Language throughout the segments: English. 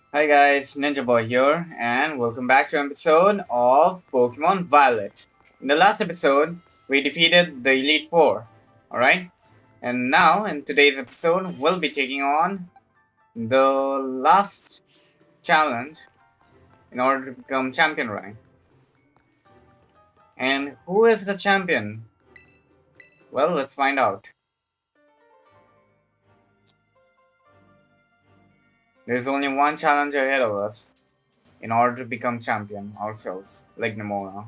Hi guys, Ninja Boy here, and welcome back to an episode of Pokemon Violet. In the last episode, we defeated the Elite Four, alright? And now, in today's episode, we'll be taking on the last challenge in order to become champion rank. And who is the champion? Well, let's find out. There's only one challenge ahead of us in order to become champion ourselves, like Nemona.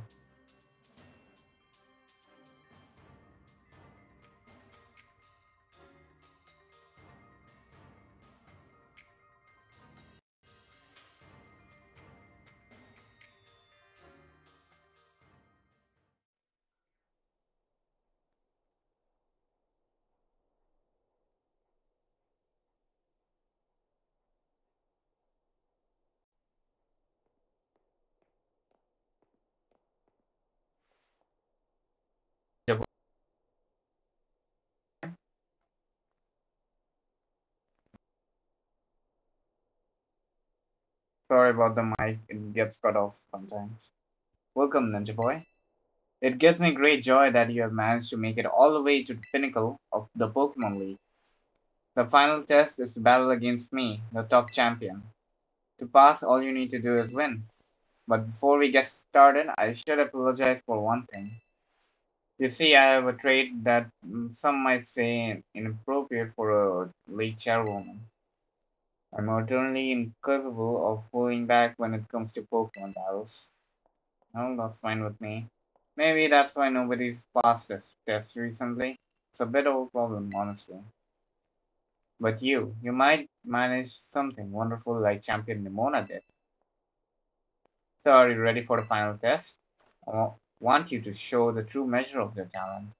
Sorry about the mic, it gets cut off sometimes. Welcome, Ninja Boy. It gives me great joy that you have managed to make it all the way to the pinnacle of the Pokemon League. The final test is to battle against me, the top champion. To pass, all you need to do is win. But before we get started, I should apologize for one thing. You see, I have a trait that some might say inappropriate for a league chairwoman. I'm utterly incapable of pulling back when it comes to Pokemon battles. No, that's fine with me. Maybe that's why nobody's passed this test recently. It's a bit of a problem, honestly. But you might manage something wonderful like Champion Nimona did. So are you ready for the final test? Want you to show the true measure of your talent.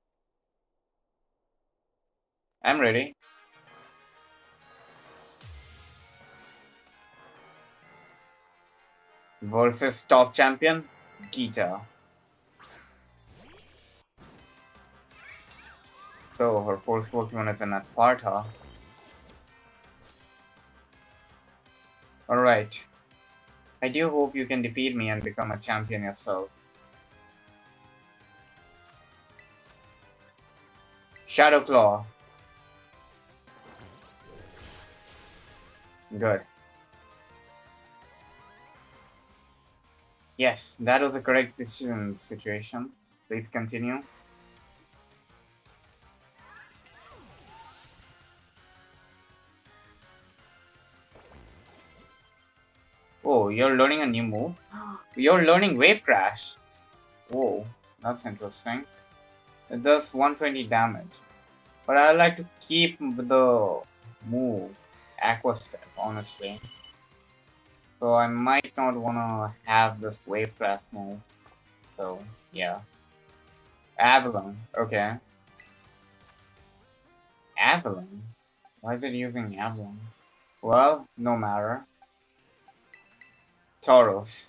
I'm ready. Versus top champion, Geeta. So her first Pokemon is an Asparta. Alright. I do hope you can defeat me and become a champion yourself. Shadow Claw. Good. Yes, that was a correct decision in this situation. Please continue. Oh, you're learning a new move? You're learning Wave Crash. Whoa, that's interesting. It does 120 damage. But I like to keep the move Aqua Step, honestly. So I might not wanna have this Wave Crash move. So, yeah. Avalon, okay. Avalon? Why is it using Avalon? Well, no matter. Tauros.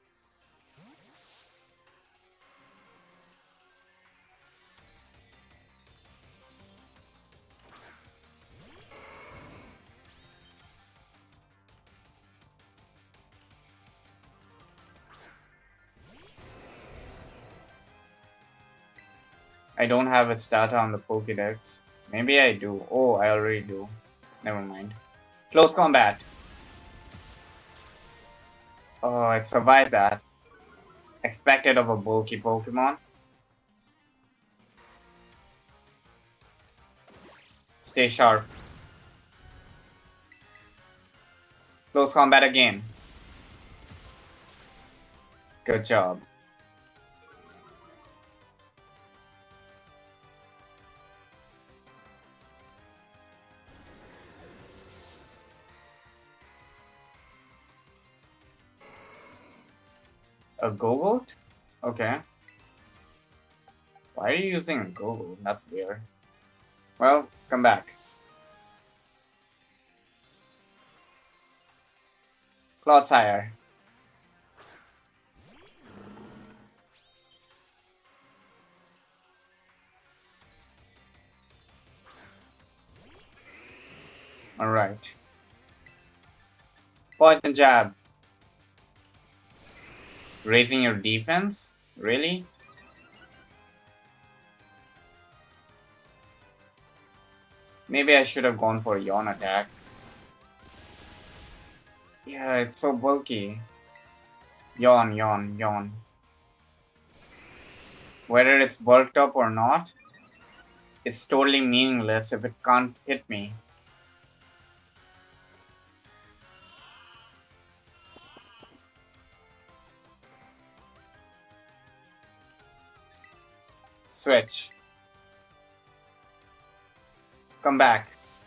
I don't have its data on the Pokédex. Maybe I do. Oh, I already do. Never mind. Close combat. Oh, I survived that. Expected of a bulky Pokemon. Stay sharp. Close combat again. Good job. A Go-Goat? Okay. Why are you using a Go-Goat? That's weird. Well, come back. Clodsire. Alright. Poison jab. Raising your defense? Really? Maybe I should have gone for a yawn attack. Yeah, it's so bulky. Yawn, yawn, yawn. Whether it's bulked up or not, it's totally meaningless if it can't hit me. Switch. Come back.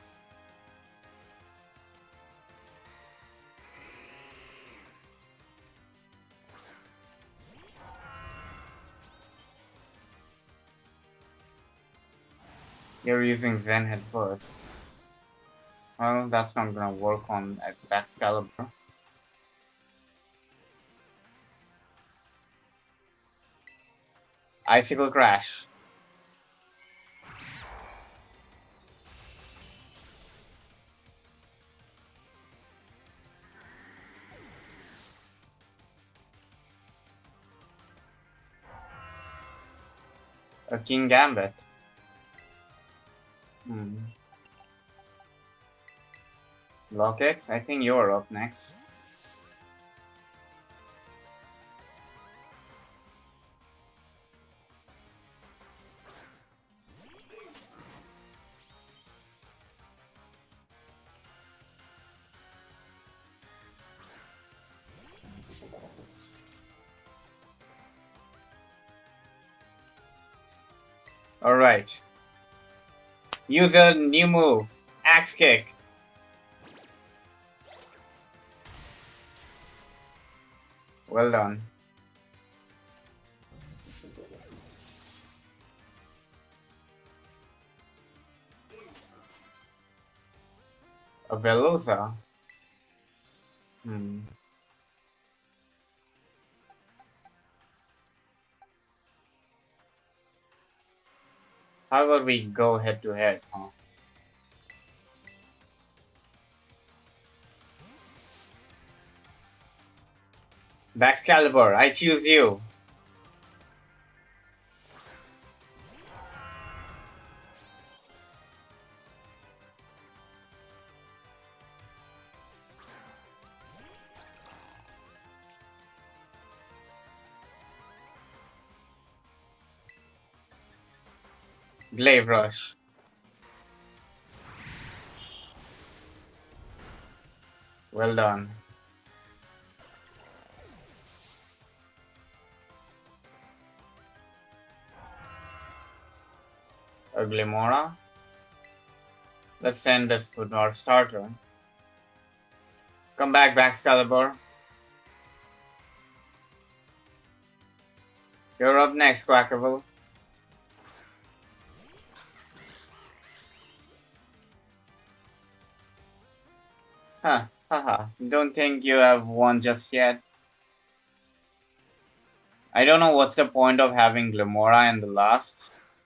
You're using Zen Headbutt. Well, that's not gonna work on Excalibur. Icicle Crash. A King Gambit. Lockix, I think you're up next. Alright. Use a new move. Axe Kick. Well done. A Veloza. How about we go head to head, huh? Baxcalibur, I choose you. Glaive Rush. Well done. A Glimora. Let's send this to our starter. Come back, Baxcalibur. You're up next, Quackable. Huh, haha. Don't think you have won just yet. I don't know what's the point of having Glimora in the last.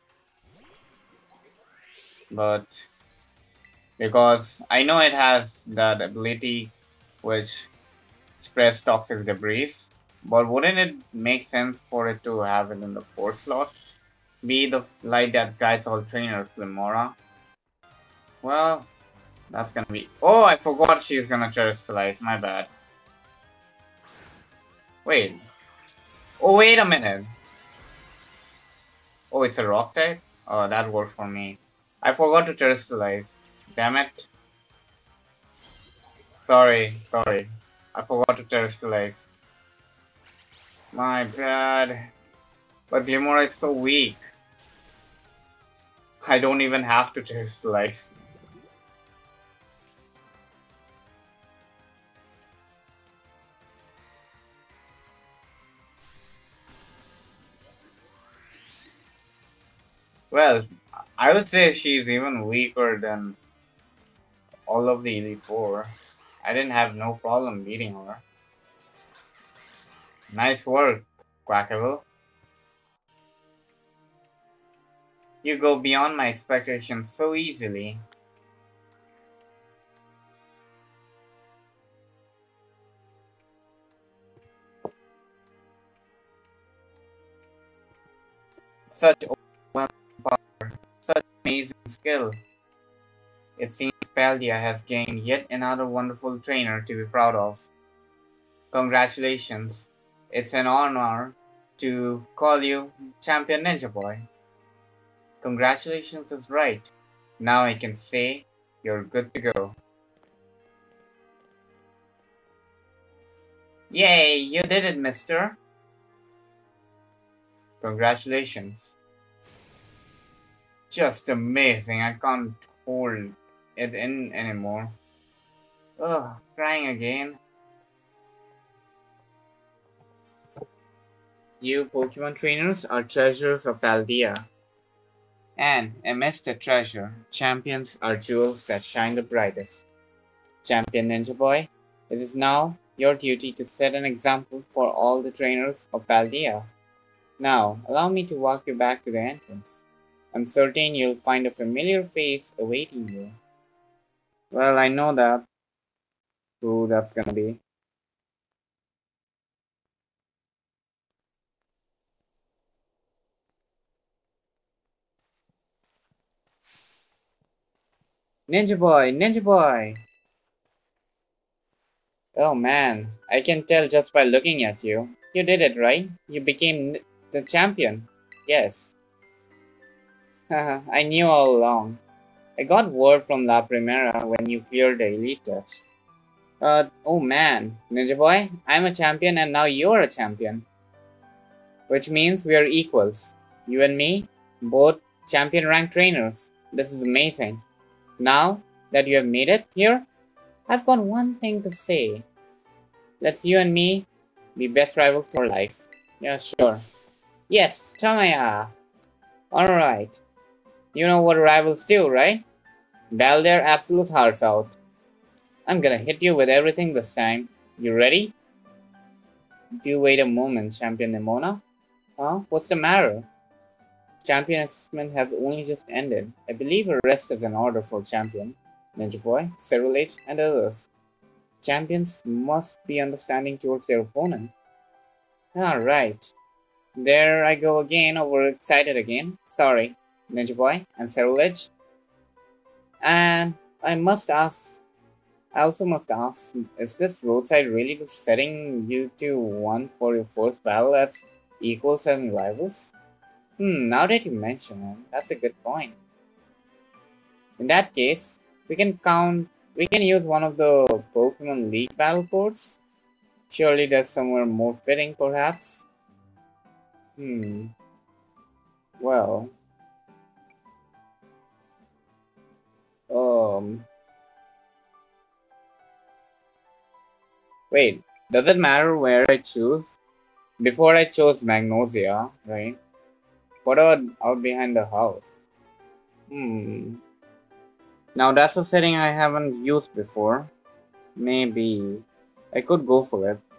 But because I know it has that ability which spreads toxic debris. But wouldn't it make sense for it to have it in the 4th slot? Be the light that guides all trainers, Glimora. Well, that's gonna be... Oh, I forgot she's gonna Terrestrialize. My bad. Wait. Oh, wait a minute. Oh, it's a rock type? Oh, that worked for me. I forgot to Terrestrialize. Damn it. Sorry. I forgot to Terrestrialize. My bad. But Glimora is so weak. I don't even have to Terrestrialize. Well, I would say she's even weaker than all of the Elite Four. I didn't have no problem beating her. Nice work, Quackable. You go beyond my expectations so easily. Such overwhelming power, such amazing skill. It seems Paldea has gained yet another wonderful trainer to be proud of. Congratulations. It's an honor to call you Champion Ninja Boy. Congratulations is right. Now I can say you're good to go. Yay, you did it, mister. Congratulations. Just amazing. I can't hold it in anymore. Ugh, crying again. You Pokemon trainers are treasures of Paldea. And amidst the treasure, champions are jewels that shine the brightest. Champion Ninja Boy, it is now your duty to set an example for all the trainers of Paldea. Now, allow me to walk you back to the entrance. I'm certain you'll find a familiar face awaiting you. Well, I know that. Who that's gonna be. Ninja Boy! Ninja Boy! Oh man, I can tell just by looking at you. You did it, right? You became the champion. Yes. Haha, I knew all along. I got word from La Primera when you cleared the elite test. Oh man, Ninja Boy, I'm a champion and now you're a champion. Which means we are equals. You and me, both champion rank trainers. This is amazing. Now that you have made it here, I've got one thing to say. Let's you and me be best rivals for life. Yeah, sure. Yes, Tamaya. Alright. You know what rivals do, right? Battle their absolute hearts out. I'm gonna hit you with everything this time. You ready? Do wait a moment, Champion Nimona. Huh? What's the matter? Champion assessment has only just ended. I believe a rest is in order for Champion, Ninja Boy, Cerulege, and others. Champions must be understanding towards their opponent. Alright. There I go again, overexcited again. Sorry, Ninja Boy and Cerulege. And I also must ask, is this roadside really just setting you to one for your first battle as equals and rivals? Now that you mention it, that's a good point. In that case, we can use one of the Pokemon League battle courts. Surely there's somewhere more fitting, perhaps? Well... Wait, does it matter where I choose? Before I chose Magnosia, right? What about out behind the house? Now that's a setting I haven't used before. Maybe I could go for it.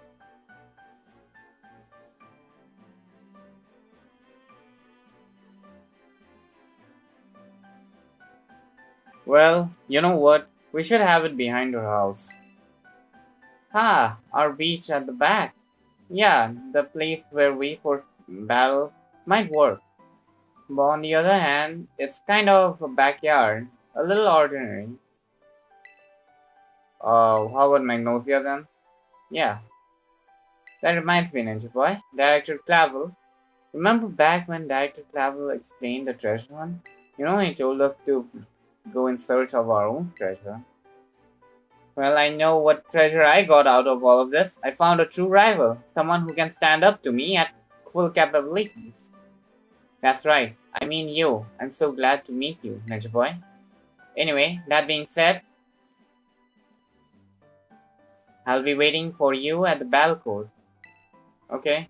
Well, you know what? We should have it behind our house. Ah, our beach at the back. Yeah, the place where we first battle might work. But on the other hand, it's kind of a backyard. A little ordinary. How about Magnosia then? Yeah. That reminds me, Ninja Boy. Director Clavel. Remember back when Director Clavel explained the treasure hunt? You know, he told us to go in search of our own treasure. Well, I know what treasure I got out of all of this. I found a true rival. Someone who can stand up to me at full capabilities. That's right. I mean you. I'm so glad to meet you, Ninja Boy. Anyway, that being said, I'll be waiting for you at the battle court. Okay?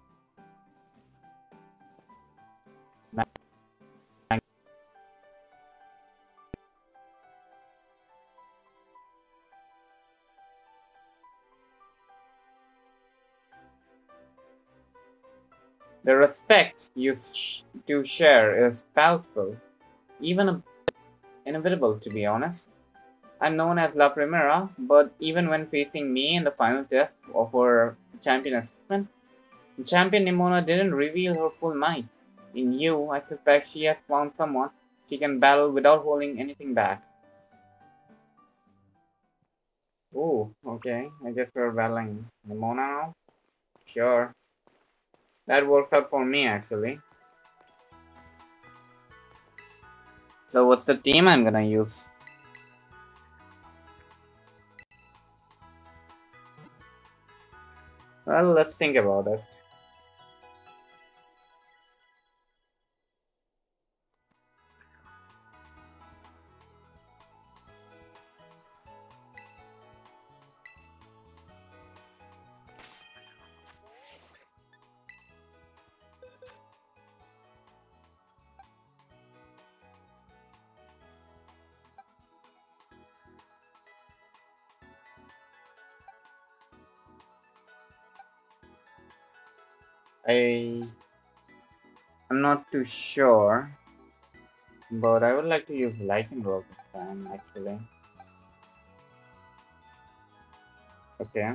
The respect you two share is palpable, even inevitable to be honest. I'm known as La Primera, but even when facing me in the final test of our champion assessment, Champion Nimona didn't reveal her full might. In you, I suspect she has found someone she can battle without holding anything back. Ooh, okay. I guess we're battling Nimona now? Sure. That works out for me, actually. So what's the team I'm gonna use? Well, let's think about it. I'm not too sure, but I would like to use Lightning Rock this time, actually. Okay.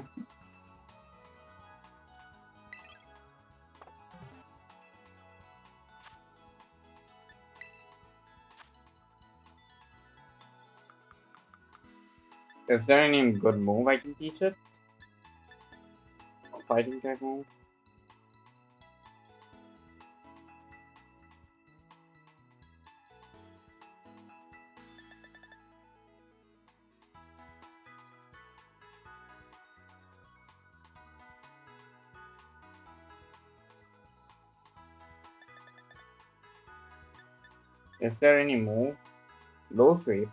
Is there any good move I can teach it? Fighting type move? Is there any move? Low sweep?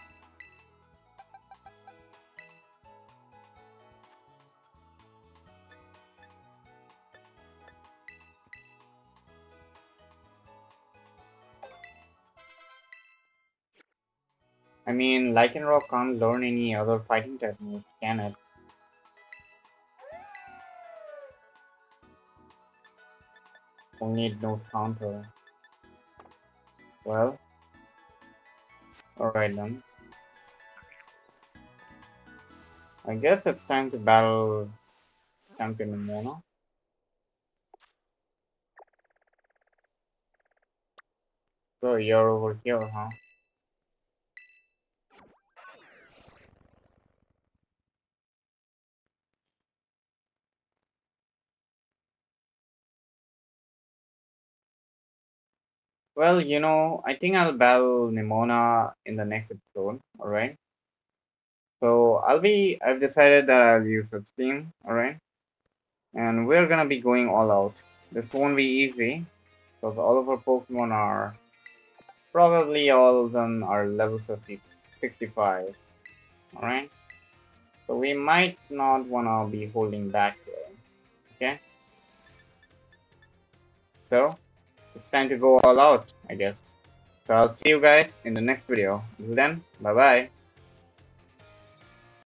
I mean, Lycanroc can't learn any other fighting type move, can it? Only it knows counter. Well, alright then. I guess it's time to battle Champion Nimona. So you're over here, huh? Well, I think I'll battle Nimona in the next episode, alright? So I've decided that I'll use a team, alright? And we're gonna be going all out. This won't be easy, because all of our Pokemon are, probably all of them are level 65, alright? So we might not wanna be holding back here, okay? So, it's time to go all out, I guess. So I'll see you guys in the next video. Until then, bye bye.